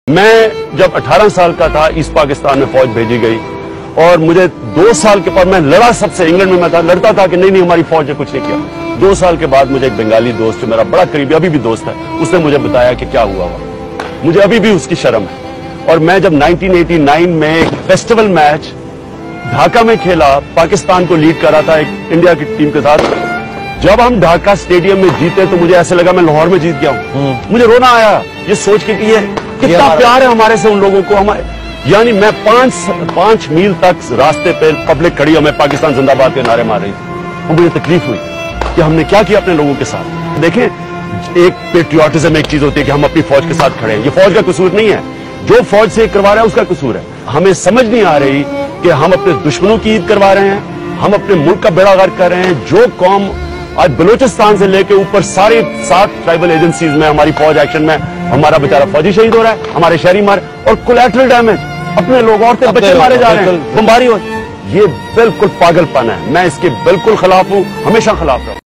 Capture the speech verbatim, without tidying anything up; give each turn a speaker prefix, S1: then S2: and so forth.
S1: मैं जब अठारह साल का था ईस्ट पाकिस्तान में फौज भेजी गई और मुझे दो साल के बाद मैं लड़ा सबसे, इंग्लैंड में मैं था, लड़ता था कि नहीं नहीं हमारी फौज ने कुछ नहीं किया। दो साल के बाद मुझे एक बंगाली दोस्त जो मेरा बड़ा करीबी अभी भी दोस्त है, उसने मुझे बताया कि क्या हुआ हुआ। मुझे अभी भी उसकी शर्म है। और मैं जब नाइनटीन एटी नाइन में एक फेस्टिवल मैच ढाका में खेला, पाकिस्तान को लीड कर रहा था एक इंडिया की टीम के साथ, जब हम ढाका स्टेडियम में जीते तो मुझे ऐसे लगा मैं लाहौर में जीत गया हूं। मुझे रोना आया ये सोच के कि ये कितना प्यार है हमारे से उन लोगों को। हमारे यानी मैं पांच पांच मील तक रास्ते पे पब्लिक खड़ी और मैं पाकिस्तान जिंदाबाद के नारे मार रही थी और मुझे तकलीफ हुई कि हमने क्या किया अपने लोगों के साथ। देखें, एक पेट्रियोटिज्म एक चीज होती है कि हम अपनी फौज के साथ खड़े हैं, ये फौज का कसूर नहीं है, जो फौज से करवा रहा है उसका कसूर है। हमें समझ नहीं आ रही कि हम अपने दुश्मनों की ईद करवा रहे हैं, हम अपने मुल्क का बेड़ा गर्क कर रहे हैं। जो कौम आज बलूचिस्तान से लेके ऊपर सारी सात ट्राइबल एजेंसीज में हमारी फौज एक्शन में, हमारा बेचारा फौजी शहीद हो रहा है, हमारे शहरी मार और कोलैटरल डैमेज, अपने लोग औरतें बच्चे मारे जा रहे हैं, बमबारी हो, ये बिल्कुल पागलपन है। मैं इसके बिल्कुल खिलाफ हूं, हमेशा खिलाफ रहूं।